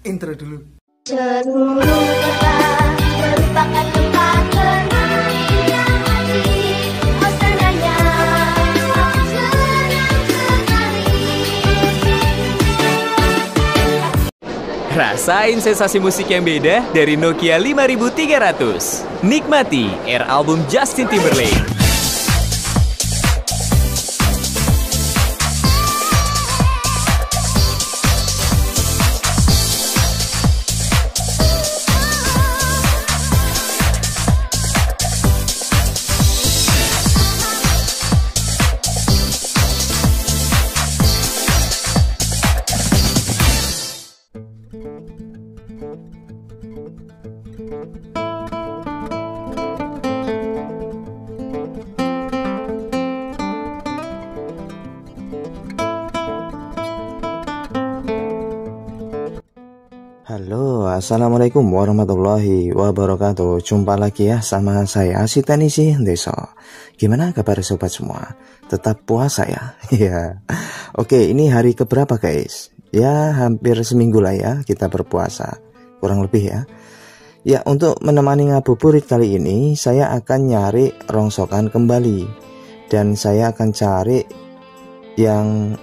intro dulu. Seluruh kota merupakan tempat bermain yang asik, suasananya senang sekali. Rasain sensasi musik yang beda dari Nokia 5300. Nikmati Air album Justin Timberlake. Halo, assalamualaikum warahmatullahi wabarakatuh. Jumpa lagi ya sama saya Sitanisi Deso. Gimana kabar sobat semua? Tetap puasa ya? Ya. Oke, ini hari keberapa guys? Ya, hampir seminggu lah ya kita berpuasa, kurang lebih ya. Ya, untuk menemani ngabuburit kali ini saya akan nyari rongsokan kembali. Dan saya akan cari yang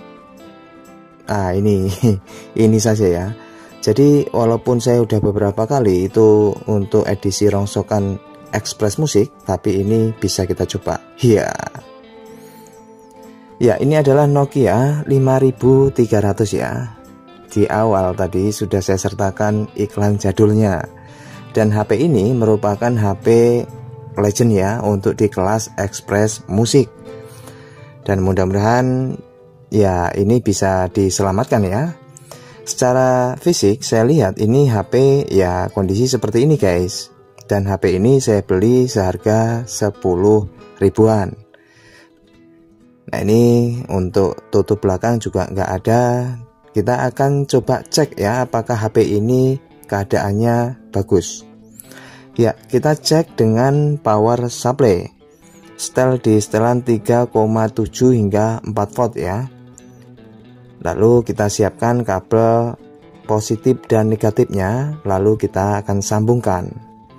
ini saja ya. Jadi walaupun saya udah beberapa kali itu untuk edisi rongsokan Express Musik, tapi ini bisa kita coba. Ya, ini adalah Nokia 5300 ya. Di awal tadi sudah saya sertakan iklan jadulnya. Dan HP ini merupakan HP legend ya untuk di kelas Express Musik. Dan mudah-mudahan ya ini bisa diselamatkan ya. Secara fisik saya lihat ini HP ya kondisi seperti ini guys. Dan HP ini saya beli seharga 10 ribuan. Nah ini untuk tutup belakang juga nggak ada. Kita akan coba cek ya apakah HP ini keadaannya bagus. Ya, kita cek dengan power supply. Setel di setelan 3,7 hingga 4 volt ya. Lalu kita siapkan kabel positif dan negatifnya, lalu kita akan sambungkan.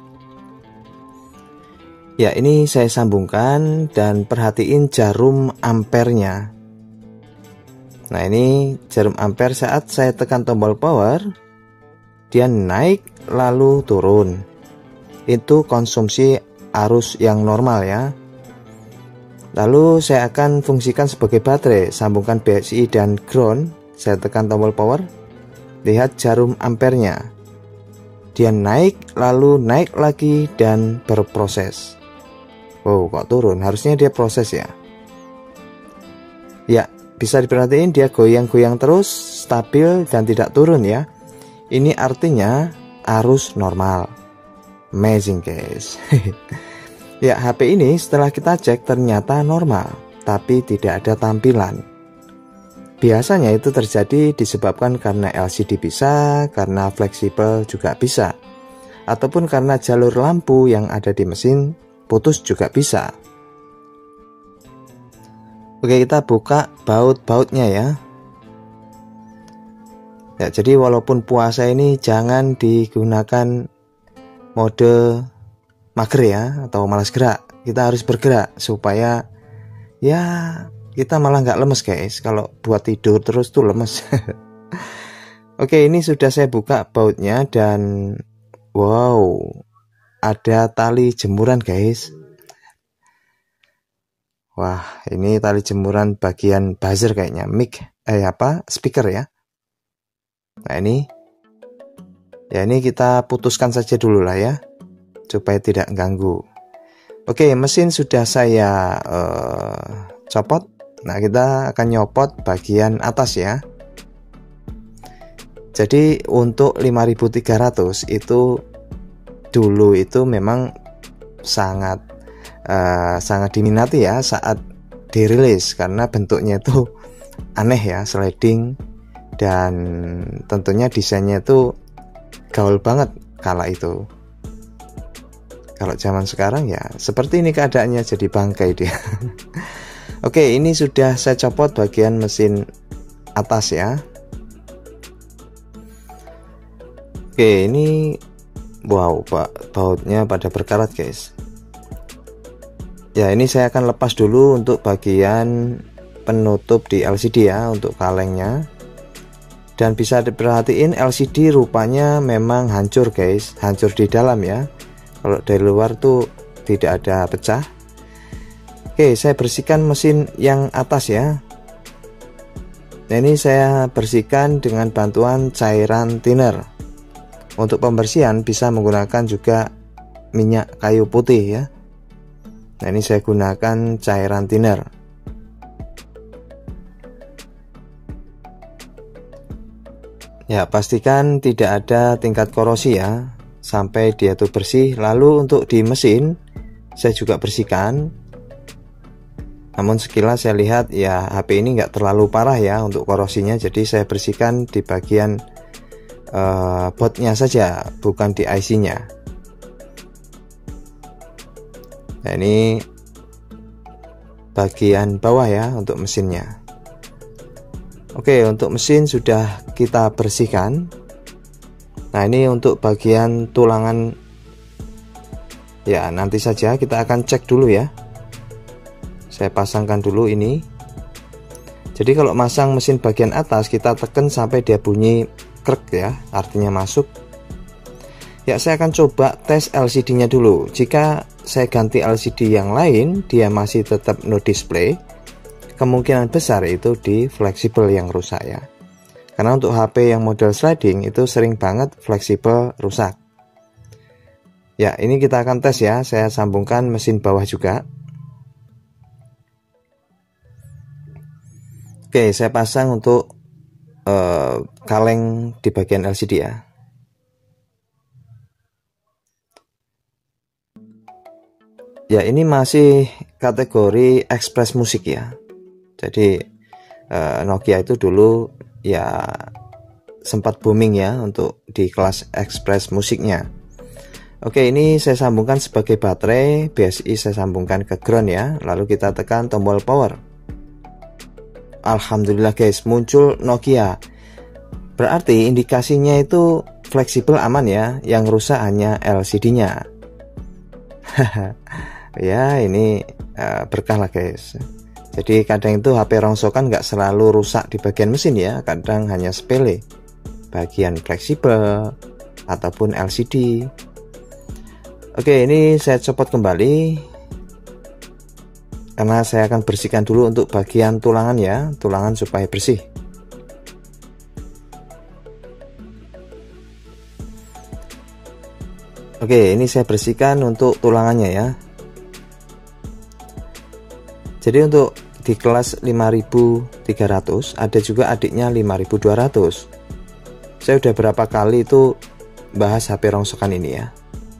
Ya, ini saya sambungkan dan perhatiin jarum ampernya. Nah, ini jarum ampere saat saya tekan tombol power, dia naik lalu turun. Itu konsumsi arus yang normal ya. Lalu saya akan fungsikan sebagai baterai, sambungkan BSI dan ground, saya tekan tombol power, lihat jarum ampernya. Dia naik, lalu naik lagi dan berproses. Wow, kok turun? Harusnya dia proses ya. Ya, bisa diperhatiin dia goyang-goyang terus, stabil dan tidak turun ya. Ini artinya arus normal. Amazing guys. Ya, HP ini setelah kita cek ternyata normal, tapi tidak ada tampilan. Biasanya itu terjadi disebabkan karena LCD bisa, karena fleksibel juga bisa, ataupun karena jalur lampu yang ada di mesin putus juga bisa. Oke, kita buka baut-bautnya ya. Ya, jadi walaupun puasa ini jangan digunakan mode mager ya atau malas gerak. Kita harus bergerak supaya ya kita malah nggak lemes guys. Kalau buat tidur terus tuh lemes. Oke, ini sudah saya buka bautnya dan wow, ada tali jemuran guys. Wah, ini tali jemuran bagian buzzer kayaknya, speaker ya. Nah ini kita putuskan saja dulu lah ya, supaya tidak ganggu. Oke, mesin sudah saya copot. Nah, kita akan nyopot bagian atas ya. Jadi untuk 5300 itu dulu itu memang sangat diminati ya saat dirilis, karena bentuknya itu aneh ya, sliding, dan tentunya desainnya itu gaul banget kala itu. Kalau zaman sekarang ya seperti ini keadaannya, jadi bangkai dia. Oke, ini sudah saya copot bagian mesin atas ya. Oke, ini wow, Pak, bautnya pada berkarat guys. Ya, ini saya akan lepas dulu untuk bagian penutup di LCD ya, untuk kalengnya. Dan bisa diperhatiin LCD rupanya memang hancur guys, hancur di dalam ya. Kalau dari luar tuh tidak ada pecah. Oke, saya bersihkan mesin yang atas ya. Nah, ini saya bersihkan dengan bantuan cairan thinner. Untuk pembersihan bisa menggunakan juga minyak kayu putih ya. Nah, ini saya gunakan cairan thinner. Ya, pastikan tidak ada tingkat korosi ya, sampai dia tuh bersih. Lalu untuk di mesin saya juga bersihkan. Namun sekilas saya lihat ya HP ini nggak terlalu parah ya untuk korosinya, jadi saya bersihkan di bagian boardnya saja, bukan di IC-nya. Nah, ini bagian bawah ya untuk mesinnya. Oke, untuk mesin sudah kita bersihkan. Nah, ini untuk bagian tulangan ya, nanti saja kita akan cek dulu ya. Saya pasangkan dulu ini. Jadi kalau masang mesin bagian atas, kita tekan sampai dia bunyi krek ya, artinya masuk. Ya, saya akan coba tes LCD-nya dulu. Jika saya ganti LCD yang lain, dia masih tetap no display, kemungkinan besar itu di fleksibel yang rusak ya. Karena untuk HP yang model sliding itu sering banget fleksibel rusak. Ya, ini kita akan tes ya. Saya sambungkan mesin bawah juga. Oke, saya pasang untuk kaleng di bagian LCD ya. Ya, ini masih kategori Express musik ya. Jadi Nokia itu dulu ya sempat booming ya untuk di kelas Express musiknya. Oke, ini saya sambungkan sebagai baterai, BSI saya sambungkan ke ground ya. Lalu kita tekan tombol power. Alhamdulillah guys, muncul Nokia. Berarti indikasinya itu fleksibel aman ya, yang rusak hanya LCD-nya. Ya, ini berkah lah guys. Jadi kadang itu HP rongsokan nggak selalu rusak di bagian mesin ya, kadang hanya sepele, bagian fleksibel ataupun LCD. Oke, ini saya copot kembali karena saya akan bersihkan dulu untuk bagian tulangan ya, tulangan supaya bersih. Oke, ini saya bersihkan untuk tulangannya ya. Jadi untuk di kelas 5300 ada juga adiknya 5200. Saya udah berapa kali itu bahas HP rongsokan ini ya.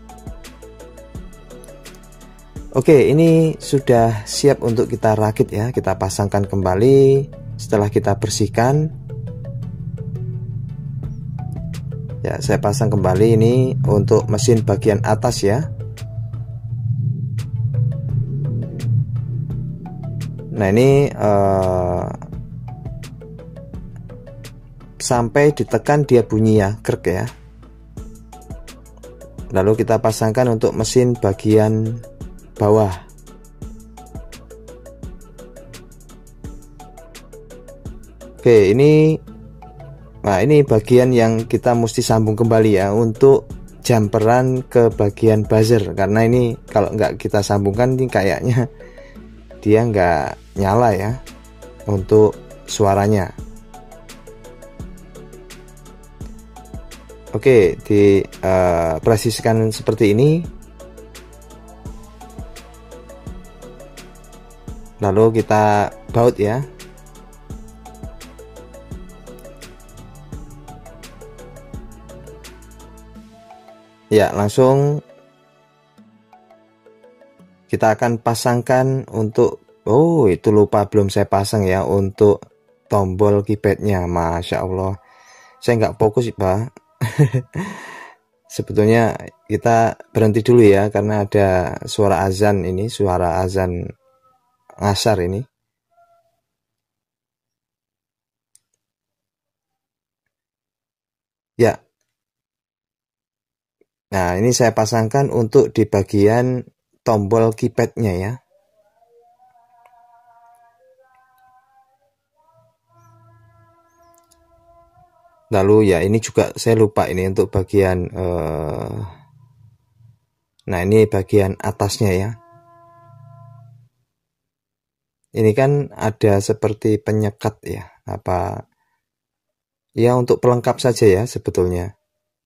Oke, ini sudah siap untuk kita rakit ya. Kita pasangkan kembali setelah kita bersihkan. Ya, saya pasang kembali ini untuk mesin bagian atas ya. Nah, ini sampai ditekan dia bunyi ya, krek ya. Lalu kita pasangkan untuk mesin bagian bawah. Oke, ini nah ini bagian yang kita mesti sambung kembali ya untuk jumperan ke bagian buzzer, karena ini kalau nggak kita sambungkan ini kayaknya dia nggak nyala ya untuk suaranya. Oke, di presisikan seperti ini. Lalu kita baut ya. Ya, langsung kita akan pasangkan untuk, oh itu lupa belum saya pasang ya, untuk tombol keypadnya. Masya Allah, saya nggak fokus Pak. Sebetulnya kita berhenti dulu ya, karena ada suara azan ini, suara azan ngasar ini. Ya, Nah, ini saya pasangkan untuk di bagian tombol keypadnya ya. Lalu ya ini juga saya lupa ini untuk bagian nah ini bagian atasnya ya. Ini kan ada seperti penyekat ya, apa ya, untuk pelengkap saja ya sebetulnya.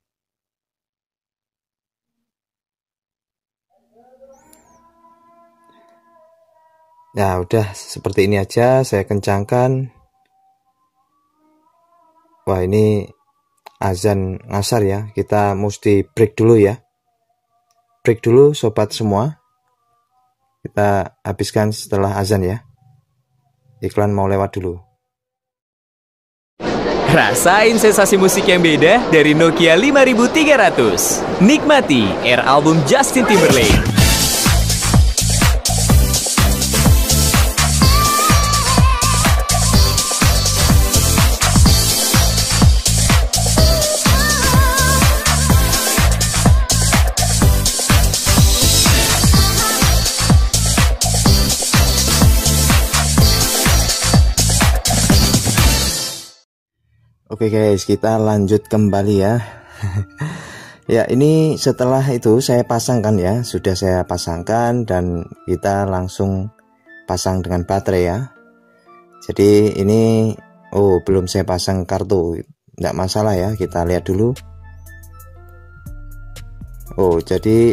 Nah, udah seperti ini aja saya kencangkan. Wah, ini azan ngasar ya. Kita mesti break dulu ya. Break dulu sobat semua. Kita habiskan setelah azan ya. Iklan mau lewat dulu. Rasain sensasi musik yang beda dari Nokia 5300. Nikmati Air album Justin Timberlake. Oke guys, kita lanjut kembali ya. Ya, ini setelah itu saya pasangkan ya, sudah saya pasangkan dan kita langsung pasang dengan baterai ya. Jadi ini belum saya pasang kartu, tidak masalah ya, kita lihat dulu. Jadi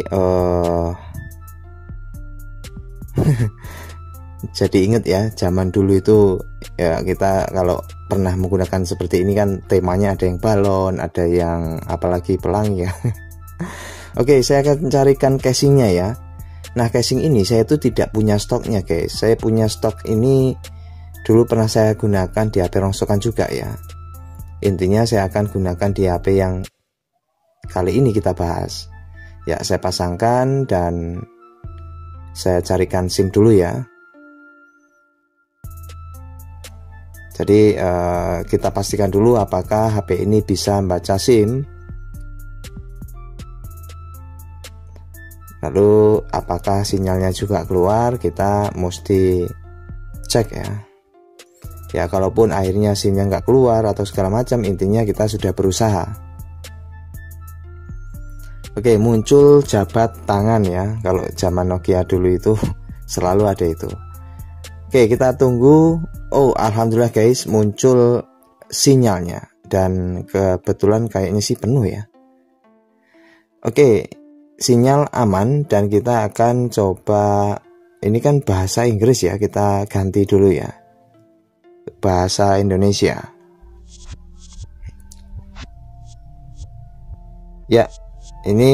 jadi inget ya, zaman dulu itu ya, kita kalau pernah menggunakan seperti ini kan temanya ada yang balon, ada yang apalagi pelangi ya. Oke, saya akan carikan casingnya ya. Nah, casing ini saya itu tidak punya stoknya guys. Saya punya stok ini dulu pernah saya gunakan di HP rongsokan juga ya. Intinya saya akan gunakan di HP yang kali ini kita bahas. Ya, saya pasangkan dan saya carikan SIM dulu ya. Jadi kita pastikan dulu apakah HP ini bisa membaca SIM. Lalu apakah sinyalnya juga keluar, kita mesti cek ya. Ya, kalaupun akhirnya SIM-nya nggak keluar atau segala macam, intinya kita sudah berusaha. Oke, muncul jabat tangan ya. Kalau zaman Nokia dulu itu selalu ada itu. Oke, kita tunggu. Alhamdulillah guys, muncul sinyalnya dan kebetulan kayaknya sih penuh ya. Oke, sinyal aman dan kita akan coba, ini kan bahasa Inggris ya, kita ganti dulu ya, bahasa Indonesia. Ya, ini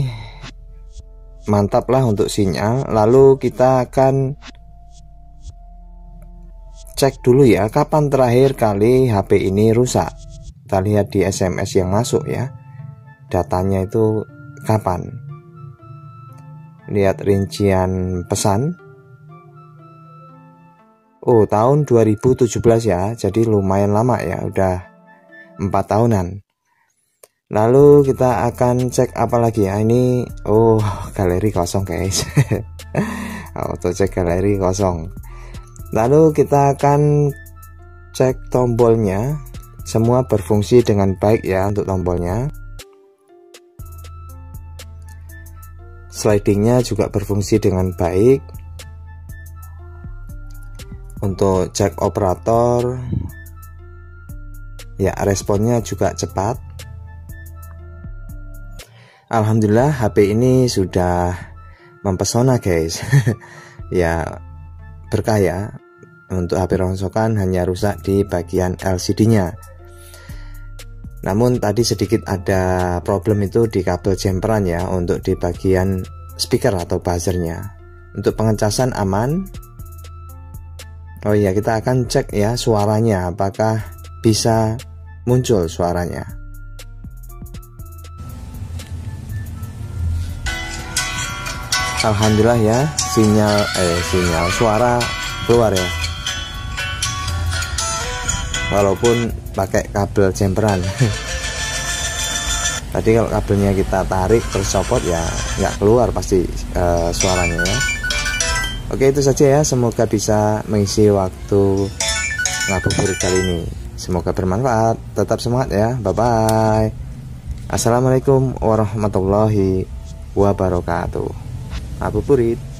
mantap lah untuk sinyal. Lalu kita akan cek dulu ya, kapan terakhir kali HP ini rusak. Kita lihat di SMS yang masuk ya, datanya itu kapan. Lihat rincian pesan. Tahun 2017 ya, jadi lumayan lama ya, udah 4 tahunan. Lalu kita akan cek apa lagi ya, ini galeri kosong guys. Auto cek galeri kosong. Lalu kita akan cek tombolnya, semua berfungsi dengan baik ya untuk tombolnya. Slidingnya juga berfungsi dengan baik. Untuk cek operator, ya responnya juga cepat. Alhamdulillah HP ini sudah mempesona guys. Ya, berkah ya. Untuk HP rongsokan hanya rusak di bagian LCD-nya. Namun tadi sedikit ada problem itu di kabel jemperan ya, untuk di bagian speaker atau buzzernya. Untuk pengecasan aman. Oh iya, kita akan cek ya suaranya, apakah bisa muncul suaranya. Alhamdulillah ya, sinyal suara keluar ya. Walaupun pakai kabel jemperan. Tadi kalau kabelnya kita tarik terus copot ya nggak keluar pasti suaranya ya. Oke, itu saja ya, semoga bisa mengisi waktu ngabuburit kali ini. Semoga bermanfaat. Tetap semangat ya. Bye bye. Assalamualaikum warahmatullahi wabarakatuh. Ngabuburit.